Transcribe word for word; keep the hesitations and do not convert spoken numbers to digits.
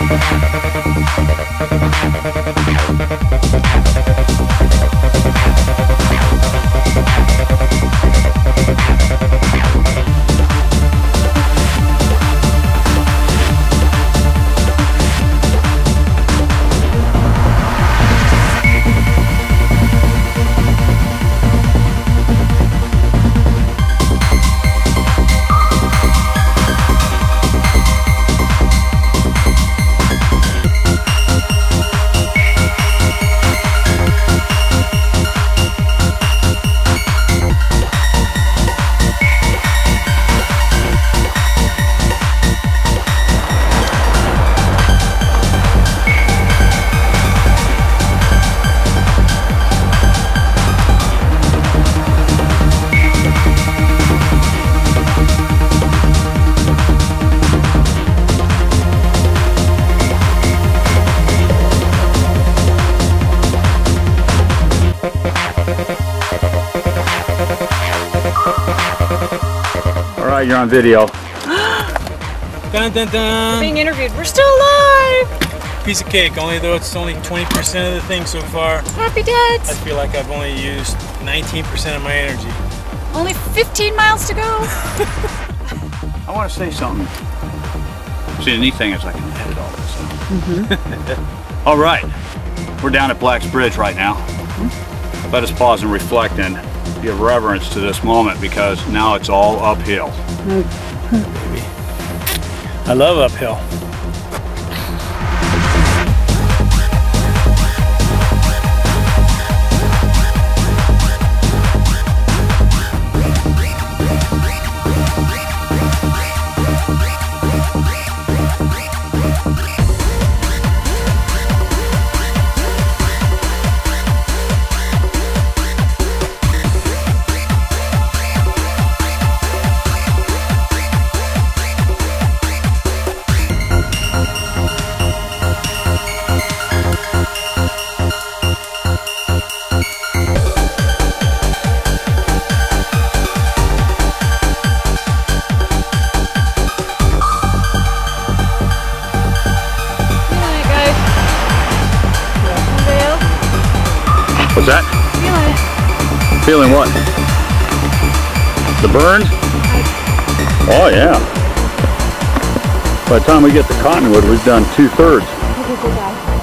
Alright, you're on video. Dun, dun, dun. We're being interviewed. We're still alive! Piece of cake, only though it's only twenty percent of the thing so far. Happy dads! I feel like I've only used nineteen percent of my energy. Only fifteen miles to go. I want to say something. See, the neat thing is I can edit all this out. Mm-hmm. All right, we're down at Black's Bridge right now. Mm-hmm. Let us pause and reflect and give reverence to this moment because now it's all uphill. Mm-hmm. Baby. I love uphill. What's that? Feeling it. Feeling what? The burn? Oh yeah. By the time we get to Cottonwood, we've done two thirds.